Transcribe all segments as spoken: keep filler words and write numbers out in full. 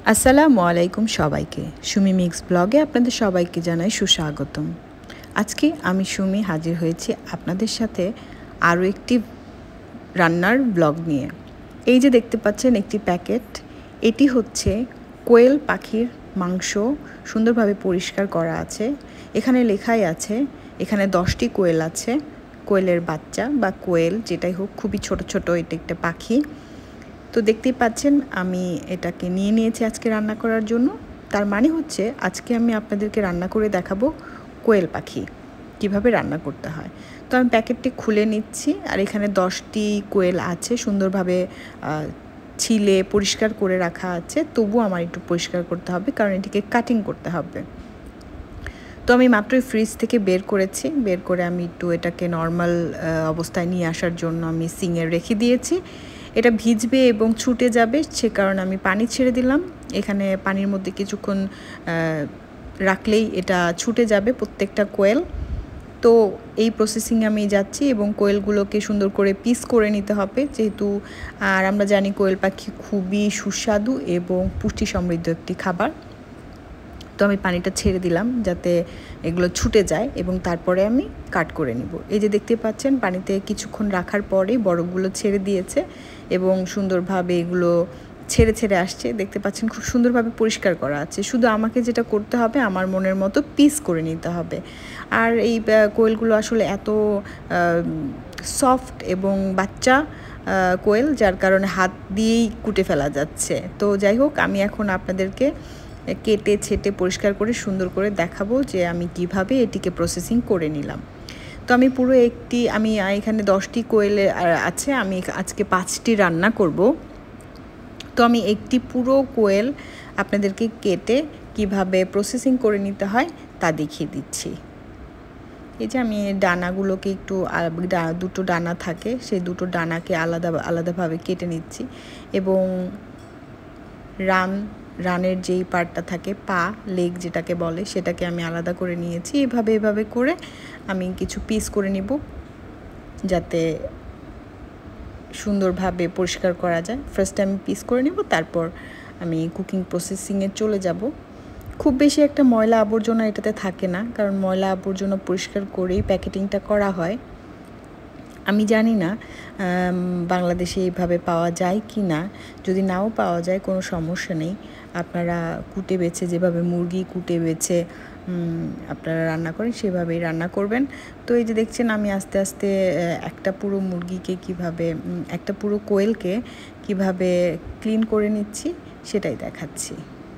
আসসালামু আলাইকুম সবাইকে। সুমি মিক্স ব্লগে আপনাদের সবাইকে জানাই সুস্বাগতম। আজকে আমি সুমি হাজির হয়েছি আপনাদের সাথে আরও একটি রান্নার ব্লগ নিয়ে। এই যে দেখতে পাচ্ছেন একটি প্যাকেট, এটি হচ্ছে কোয়েল পাখির মাংস, সুন্দরভাবে পরিষ্কার করা আছে। এখানে লেখাই আছে, এখানে দশটি কোয়েল আছে, কোয়েলের বাচ্চা বা কোয়েল যেটাই হোক, খুবই ছোট ছোট এটা একটা পাখি। তো দেখতেই পাচ্ছেন আমি এটাকে নিয়ে নিয়েছি আজকে রান্না করার জন্য। তার মানে হচ্ছে আজকে আমি আপনাদেরকে রান্না করে দেখাবো কোয়েল পাখি কিভাবে রান্না করতে হয়। তো আমি প্যাকেটটি খুলে নিচ্ছি, আর এখানে দশটি কোয়েল আছে, সুন্দরভাবে ছিলে পরিষ্কার করে রাখা আছে। তবুও আমার একটু পরিষ্কার করতে হবে, কারণ এটিকে কাটিং করতে হবে। তো আমি মাত্রই ফ্রিজ থেকে বের করেছি, বের করে আমি একটু এটাকে নর্মাল অবস্থায় নিয়ে আসার জন্য আমি সিঙে রেখে দিয়েছি। এটা ভিজবে এবং ছুটে যাবে, সে কারণে আমি পানি ছেড়ে দিলাম। এখানে পানির মধ্যে কিছুক্ষণ রাখলেই এটা ছুটে যাবে প্রত্যেকটা কোয়েল। তো এই প্রসেসিংয়ে আমি যাচ্ছি এবং কোয়েলগুলোকে সুন্দর করে পিস করে নিতে হবে, যেহেতু আর আমরা জানি কোয়েল পাখি খুবই সুস্বাদু এবং পুষ্টি সমৃদ্ধ একটি খাবার। তো আমি পানিটা ছেড়ে দিলাম যাতে এগুলো ছুটে যায় এবং তারপরে আমি কাট করে নিব। এই যে দেখতে পাচ্ছেন পানিতে কিছুক্ষণ রাখার পরেই বরফগুলো ছেড়ে দিয়েছে এবং সুন্দরভাবে এগুলো ছেড়ে ছেড়ে আসছে। দেখতে পাচ্ছেন খুব সুন্দরভাবে পরিষ্কার করা আছে। শুধু আমাকে যেটা করতে হবে, আমার মনের মতো পিস করে নিতে হবে। আর এই কোয়েলগুলো আসলে এত সফট এবং বাচ্চা কোয়েল, যার কারণে হাত দিয়েই কুটে ফেলা যাচ্ছে। তো যাই হোক, আমি এখন আপনাদেরকে কেটে ছেটে পরিষ্কার করে সুন্দর করে দেখাবো যে আমি কিভাবে এটিকে প্রসেসিং করে নিলাম। তো আমি পুরো একটি আমি এখানে দশটি কোয়েল আছে, আমি আজকে পাঁচটি রান্না করব। তো আমি একটি পুরো কোয়েল আপনাদেরকে কেটে কিভাবে প্রসেসিং করে নিতে হয় তা দেখিয়ে দিচ্ছি। এই যে আমি ডানাগুলোকে একটু, দুটো ডানা থাকে, সেই দুটো ডানাকে আলাদা আলাদাভাবে কেটে নিচ্ছি এবং রান রানের যেই পার্টটা থাকে, পা লেগ যেটাকে বলে, সেটাকে আমি আলাদা করে নিয়েছি। এভাবে এভাবে করে আমি কিছু পিস করে নিব যাতে সুন্দরভাবে পরিষ্কার করা যায়। ফার্স্টে আমি পিস করে নেব, তারপর আমি কুকিং প্রসেসিংয়ে চলে যাব। খুব বেশি একটা ময়লা আবর্জনা এটাতে থাকে না, কারণ ময়লা আবর্জনা পরিষ্কার করেই প্যাকেটিংটা করা হয়। আমি জানি না বাংলাদেশে এইভাবে পাওয়া যায় কি না। যদি নাও পাওয়া যায় কোনো সমস্যা নেই, আপনারা কুটে বেছে, যেভাবে মুরগি কুটে বেছে আপনারা রান্না করেন সেভাবেই রান্না করবেন। তো এই যে দেখছেন আমি আস্তে আস্তে একটা পুরো মুরগিকে কিভাবে, একটা পুরো কোয়েলকে কিভাবে ক্লিন করে নিচ্ছি সেটাই দেখাচ্ছি।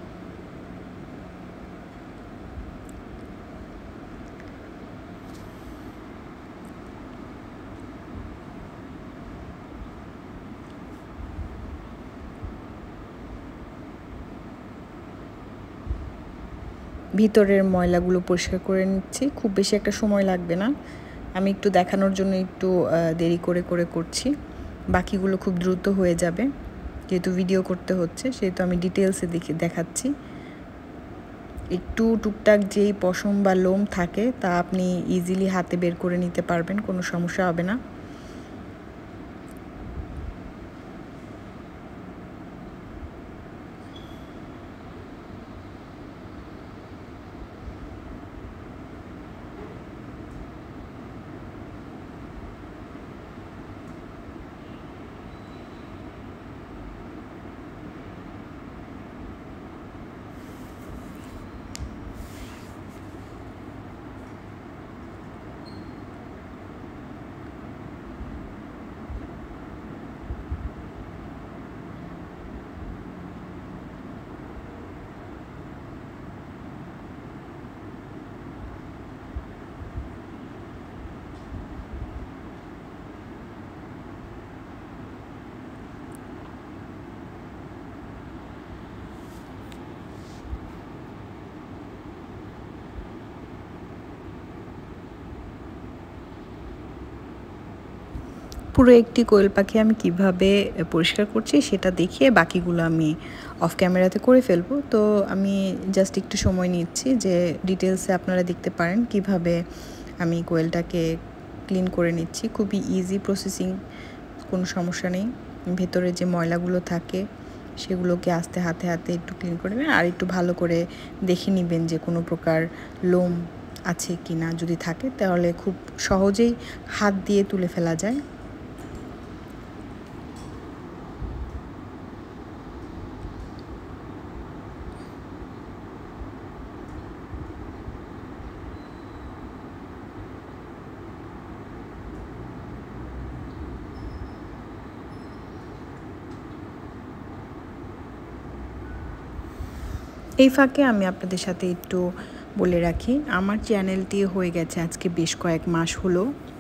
ভিতরের ময়লাগুলো পরিষ্কার করে নিচ্ছি, খুব বেশি একটা সময় লাগবে না। আমি একটু দেখানোর জন্য একটু দেরি করে করে করছি, বাকিগুলো খুব দ্রুত হয়ে যাবে। যেহেতু ভিডিও করতে হচ্ছে সেহেতু আমি ডিটেলসে দেখে দেখাচ্ছি। একটু টুকটাক যেই পশম বা লোম থাকে তা আপনি ইজিলি হাতে বের করে নিতে পারবেন, কোনো সমস্যা হবে না। পুরো একটি কোয়েল পাখি আমি কিভাবে পরিষ্কার করছি সেটা দেখিয়ে বাকিগুলো আমি অফ ক্যামেরাতে করে ফেলবো। তো আমি জাস্ট একটু সময় নিচ্ছি যে ডিটেলসে আপনারা দেখতে পারেন কিভাবে আমি কোয়েলটাকে ক্লিন করে নিচ্ছি। খুবই ইজি প্রসেসিং, কোনো সমস্যা নেই। ভেতরে যে ময়লাগুলো থাকে সেগুলোকে আস্তে হাতে হাতে একটু ক্লিন করে নেবেন আর একটু ভালো করে দেখে নেবেন যে কোনো প্রকার লোম আছে কি না। যদি থাকে তাহলে খুব সহজেই হাত দিয়ে তুলে ফেলা যায়। এই ফাঁকে আমি আপনাদের সাথে একটু বলে রাখি, আমার চ্যানেলটি হয়ে গেছে আজকে বেশ কয়েক মাস হলো।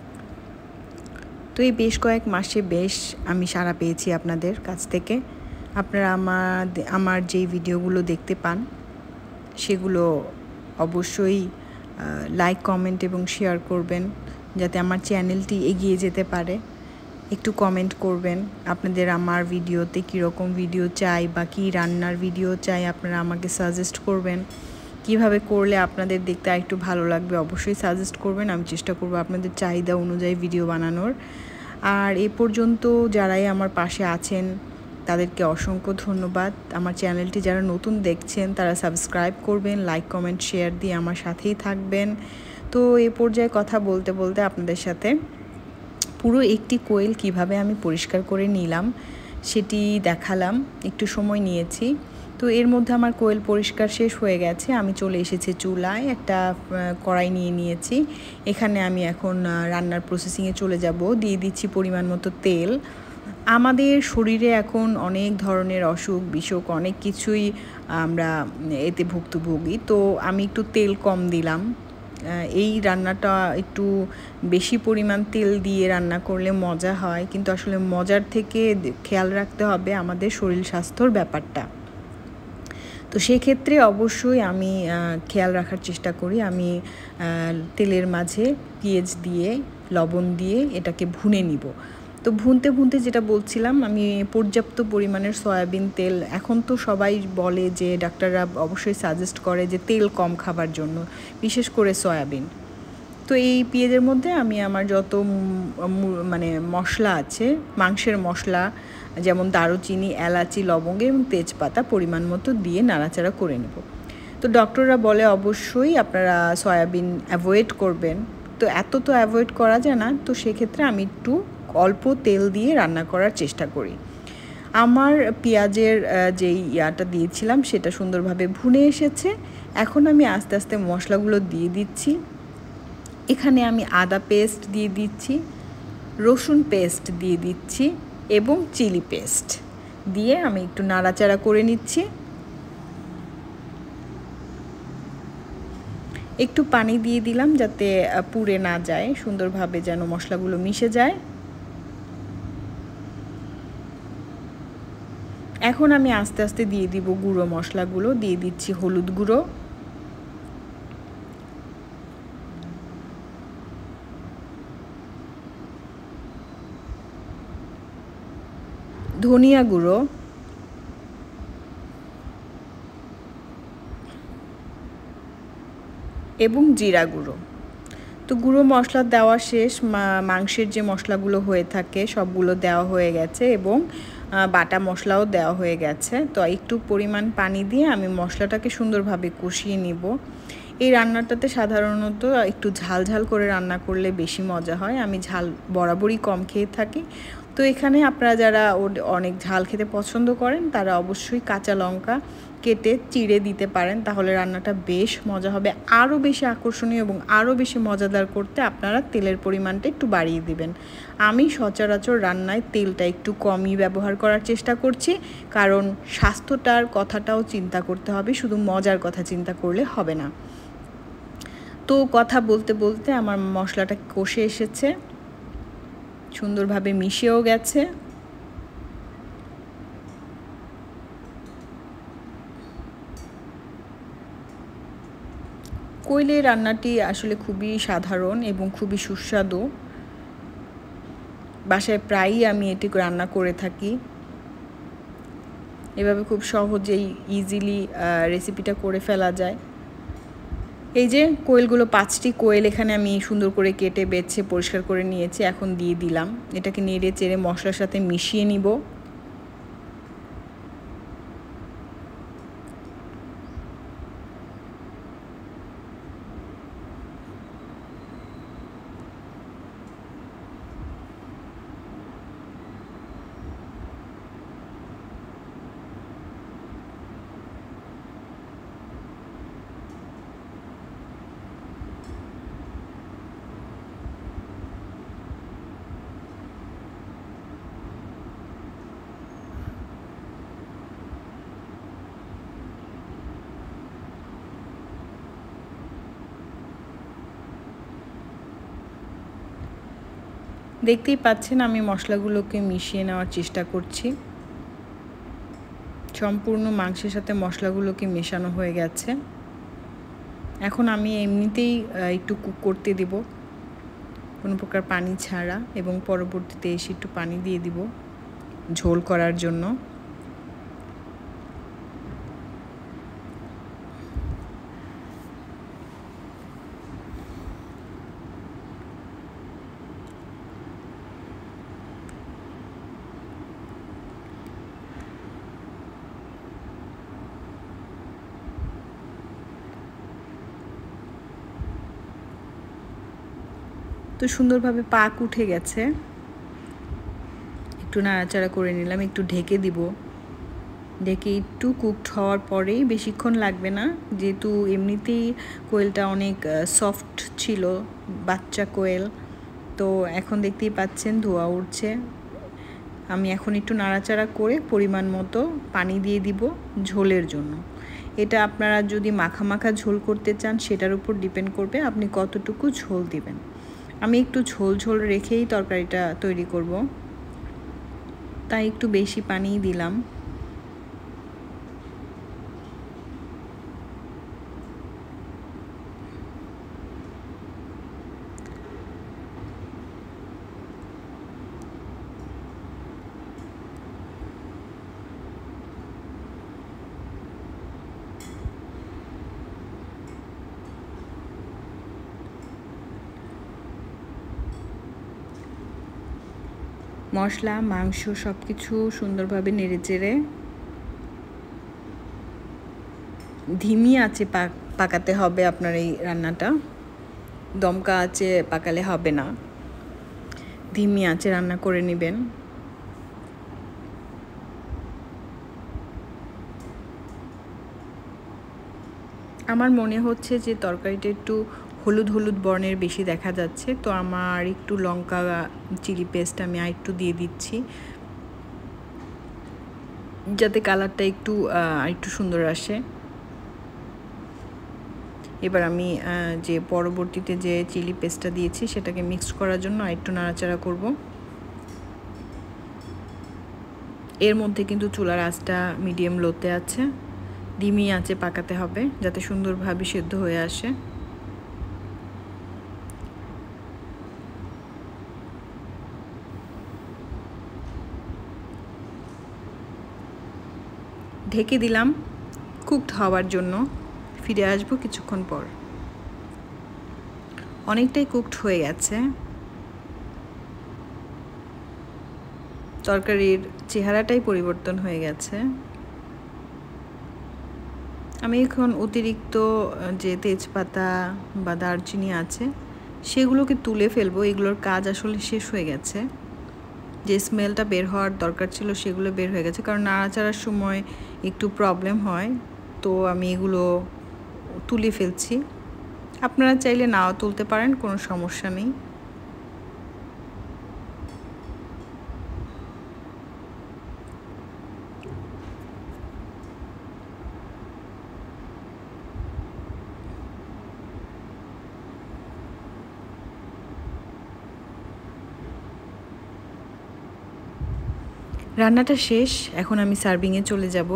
তো এই বেশ কয়েক মাসে বেশ আমি সাড়া পেয়েছি আপনাদের কাছ থেকে। আপনারা আমার আমার যেই ভিডিওগুলো দেখতে পান সেগুলো অবশ্যই লাইক, কমেন্ট এবং শেয়ার করবেন যাতে আমার চ্যানেলটি এগিয়ে যেতে পারে। একটু কমেন্ট করবেন আপনাদের আমার ভিডিওতে কীরকম ভিডিও চাই বা কী রান্নার ভিডিও চাই, আপনারা আমাকে সাজেস্ট করবেন। কিভাবে করলে আপনাদের দেখতে আরেকটু ভালো লাগবে অবশ্যই সাজেস্ট করবেন। আমি চেষ্টা করব আপনাদের চাহিদা অনুযায়ী ভিডিও বানানোর। আর এ পর্যন্ত যারাই আমার পাশে আছেন তাদেরকে অসংখ্য ধন্যবাদ। আমার চ্যানেলটি যারা নতুন দেখছেন তারা সাবস্ক্রাইব করবেন, লাইক, কমেন্ট, শেয়ার দিয়ে আমার সাথেই থাকবেন। তো এ পর্যায়ে কথা বলতে বলতে আপনাদের সাথে পুরো একটি কোয়েল কিভাবে আমি পরিষ্কার করে নিলাম সেটি দেখালাম, একটু সময় নিয়েছি। তো এর মধ্যে আমার কোয়েল পরিষ্কার শেষ হয়ে গেছে। আমি চলে এসেছি চুলায়, একটা কড়াই নিয়ে নিয়েছি। এখানে আমি এখন রান্নার প্রসেসিংয়ে চলে যাব। দিয়ে দিচ্ছি পরিমাণ মতো তেল। আমাদের শরীরে এখন অনেক ধরনের অসুখ বিসুখ অনেক কিছুই আমরা এতে ভুক্তভোগী। তো আমি একটু তেল কম দিলাম। এই রান্নাটা একটু বেশি পরিমাণ তেল দিয়ে রান্না করলে মজা হয়, কিন্তু আসলে মজার থেকে খেয়াল রাখতে হবে আমাদের শরীর স্বাস্থ্যর ব্যাপারটা। তো সেক্ষেত্রে অবশ্যই আমি খেয়াল রাখার চেষ্টা করি। আমি তেলের মাঝে পেঁয়াজ দিয়ে লবণ দিয়ে এটাকে ভুনে নিব। তো ভুনতে ভুনতে যেটা বলছিলাম, আমি পর্যাপ্ত পরিমাণের সয়াবিন তেল, এখন তো সবাই বলে যে ডাক্তাররা অবশ্যই সাজেস্ট করে যে তেল কম খাবার জন্য, বিশেষ করে সয়াবিন। তো এই পেঁয়াজের মধ্যে আমি আমার যত মানে মশলা আছে, মাংসের মশলা যেমন দারুচিনি, এলাচি, লবঙ্গ এবং তেজপাতা পরিমাণ মতো দিয়ে নাড়াচাড়া করে নেব। তো ডক্টররা বলে অবশ্যই আপনারা সয়াবিন অ্যাভয়েড করবেন। তো এত তো অ্যাভয়েড করা যায় না, তো সেক্ষেত্রে আমি একটু অল্প তেল দিয়ে রান্না করার চেষ্টা করি। আমার পেঁয়াজের যেই ইয়াটা দিয়েছিলাম সেটা সুন্দরভাবে ভুনে এসেছে। এখন আমি আস্তে আস্তে মশলাগুলো দিয়ে দিচ্ছি। এখানে আমি আদা পেস্ট দিয়ে দিচ্ছি, রসুন পেস্ট দিয়ে দিচ্ছি এবং চিলি পেস্ট দিয়ে আমি একটু নাড়াচাড়া করে নিচ্ছি। একটু পানি দিয়ে দিলাম যাতে পুড়ে না যায়, সুন্দরভাবে যেন মশলাগুলো মিশে যায়। এখন আমি আস্তে আস্তে দিয়ে দিব গুঁড়ো মশলাগুলো। দিয়ে দিচ্ছি হলুদ গুঁড়ো, ধনিয়া গুঁড়ো, এবং জিরা গুঁড়ো। তো গুঁড়ো মশলা দেওয়া শেষ, মাংসের যে মশলাগুলো হয়ে থাকে সবগুলো দেওয়া হয়ে গেছে এবং বাটা মশলাও দেওয়া হয়ে গেছে। তো একটু পরিমাণ পানি দিয়ে আমি মশলাটাকে সুন্দরভাবে কষিয়ে নিব। এই রান্নাটাতে সাধারণত একটু ঝাল ঝাল করে রান্না করলে বেশি মজা হয়। আমি ঝাল বরাবরই কম খেয়ে থাকি। তো এখানে আপনারা যারা অনেক ঝাল খেতে পছন্দ করেন তারা অবশ্যই কাঁচা লঙ্কা কেটে চিড়ে দিতে পারেন, তাহলে রান্নাটা বেশ মজা হবে। আরও বেশি আকর্ষণীয় এবং আরও বেশি মজাদার করতে আপনারা তেলের পরিমাণটা একটু বাড়িয়ে দিবেন। আমি সচরাচর রান্নায় তেলটা একটু কমই ব্যবহার করার চেষ্টা করছি, কারণ স্বাস্থ্যটার কথাটাও চিন্তা করতে হবে, শুধু মজার কথা চিন্তা করলে হবে না। তো কথা বলতে বলতে আমার মশলাটা কষে এসেছে, সুন্দরভাবে মিশেও গেছে। কোয়েলের রান্নাটি আসলে খুবই সাধারণ এবং খুবই সুস্বাদু। বাসায় প্রায়ই আমি এটি রান্না করে থাকি। এভাবে খুব সহজেই ইজিলি রেসিপিটা করে ফেলা যায়। এই যে কোয়েলগুলো, পাঁচটি কোয়েল এখানে আমি সুন্দর করে কেটে বেছে পরিষ্কার করে নিয়েছি। এখন দিয়ে দিলাম, এটাকে নেড়ে চেড়ে মশলার সাথে মিশিয়ে নিব। দেখতেই পাচ্ছেন আমি মশলাগুলোকে মিশিয়ে নেওয়ার চেষ্টা করছি। সম্পূর্ণ মাংসের সাথে মশলাগুলোকে মেশানো হয়ে গেছে। এখন আমি এমনিতেই একটু কুক করতে দিব, কোনো প্রকার পানি ছাড়া, এবং পরবর্তীতে এসে একটু পানি দিয়ে দিব ঝোল করার জন্য। তো সুন্দরভাবে পাক উঠে গেছে, একটু নাড়াচাড়া করে নিলাম, একটু ঢেকে দিব। ঢেকে একটু কুকড হওয়ার পরেই, বেশিক্ষণ লাগবে না, যেহেতু এমনিতেই কোয়েলটা অনেক সফট ছিল, বাচ্চা কোয়েল। তো এখন দেখতেই পাচ্ছেন ধোয়া উঠছে। আমি এখন একটু নাড়াচাড়া করে পরিমাণ মতো পানি দিয়ে দিব ঝোলের জন্য। এটা আপনারা যদি মাখা মাখা ঝোল করতে চান সেটার উপর ডিপেন্ড করবে আপনি কতটুকু ঝোল দিবেন। আমি একটু ঝোল ঝোল রেখেই তরকারিটা তৈরি করব, তাই একটু বেশি পানি দিলাম। মশলা মাংস সব কিছু সুন্দরভাবে নেড়েচেড়ে ধিমি আঁচে পাকাতে হবে আপনার এই রান্নাটা। দমকা আঁচে পাকালে হবে না, ধিমি আঁচে রান্না করে নেবেন। আমার মনে হচ্ছে যে তরকারিটা একটু হলুদ হলুদ বর্ণের বেশি দেখা যাচ্ছে, তো আমার একটু লঙ্কা চিলি পেস্ট আমি আর একটু দিয়ে দিচ্ছি, যাতে কালারটা একটু একটু সুন্দর আসে। এবার আমি যে পরবর্তীতে যে চিলি পেস্টটা দিয়েছি সেটাকে মিক্স করার জন্য একটু নাড়াচাড়া করব। এর মধ্যে কিন্তু চুলার আঁচটা মিডিয়াম লোতে আছে, ডিমি আঁচে পাকাতে হবে যাতে সুন্দরভাবে সেদ্ধ হয়ে আসে। ঢেকে দিলাম কুকড হওয়ার জন্য, ফিরে আসবো কিছুক্ষণ পর। অনেকটাই কুকড হয়ে গেছে, তরকারির চেহারাটাই পরিবর্তন হয়ে গেছে। আমি এখন অতিরিক্ত যে তেজপাতা বা দারচিনি আছে সেগুলোকে তুলে ফেলবো, এগুলোর কাজ আসলে শেষ হয়ে গেছে। যে স্মেলটা বের হওয়ার দরকার ছিল সেগুলো বের হয়ে গেছে, কারণ নাড়াচাড়ার সময় একটু প্রবলেম হয়, তো আমি এগুলো তুলে ফেলছি। আপনারা চাইলে নাও তুলতে পারেন, কোনো সমস্যা নেই। রান্নাটা শেষ, এখন আমি সার্ভিংয়ে চলে যাব।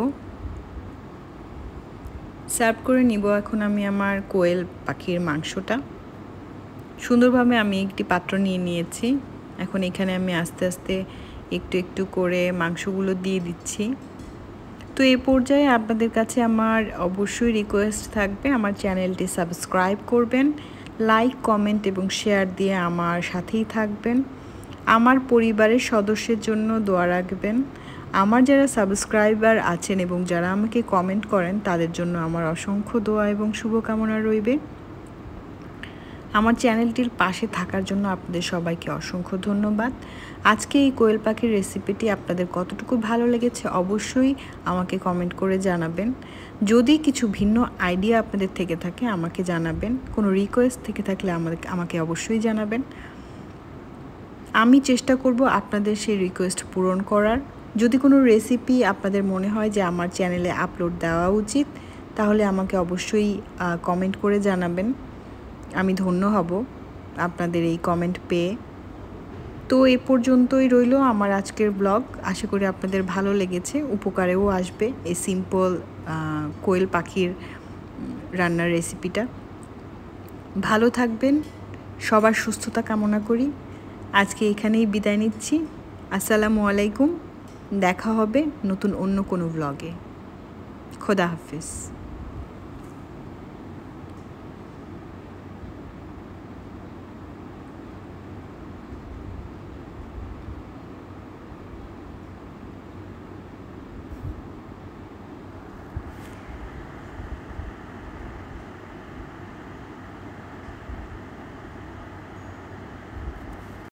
সার্ভ করে নিব এখন আমি আমার কোয়েল পাখির মাংসটা। সুন্দরভাবে আমি একটি পাত্র নিয়ে নিয়েছি, এখন এখানে আমি আস্তে আস্তে একটু একটু করে মাংসগুলো দিয়ে দিচ্ছি। তো এই পর্যায়ে আপনাদের কাছে আমার অবশ্যই রিকোয়েস্ট থাকবে, আমার চ্যানেলটি সাবস্ক্রাইব করবেন, লাইক কমেন্ট এবং শেয়ার দিয়ে আমার সাথেই থাকবেন। আমার পরিবারের সদস্যের জন্য দোয়া রাখবেন। আমার যারা সাবস্ক্রাইবার আছেন এবং যারা আমাকে কমেন্ট করেন তাদের জন্য আমার অসংখ্য দোয়া এবং শুভকামনা রইবে। আমার চ্যানেলটির পাশে থাকার জন্য আপনাদের সবাইকে অসংখ্য ধন্যবাদ। আজকে এই কোয়েল পাখির রেসিপিটি আপনাদের কতটুকু ভালো লেগেছে অবশ্যই আমাকে কমেন্ট করে জানাবেন। যদি কিছু ভিন্ন আইডিয়া আপনাদের থেকে থাকে আমাকে জানাবেন, কোনো রিকোয়েস্ট থেকে থাকলে আমাকে আমাকে অবশ্যই জানাবেন। আমি চেষ্টা করব আপনাদের সেই রিকোয়েস্ট পূরণ করার। যদি কোনো রেসিপি আপনাদের মনে হয় যে আমার চ্যানেলে আপলোড দেওয়া উচিত তাহলে আমাকে অবশ্যই কমেন্ট করে জানাবেন, আমি ধন্য হব আপনাদের এই কমেন্ট পেয়ে। তো এ পর্যন্তই রইল আমার আজকের ব্লগ। আশা করি আপনাদের ভালো লেগেছে, উপকারেও আসবে এই সিম্পল কোয়েল পাখির রান্নার রেসিপিটা। ভালো থাকবেন, সবার সুস্থতা কামনা করি। আজকে এখানেই বিদায় নিচ্ছি। আসসালামু আলাইকুম। দেখা হবে নতুন অন্য কোনো ব্লগে। খোদা হাফেজ।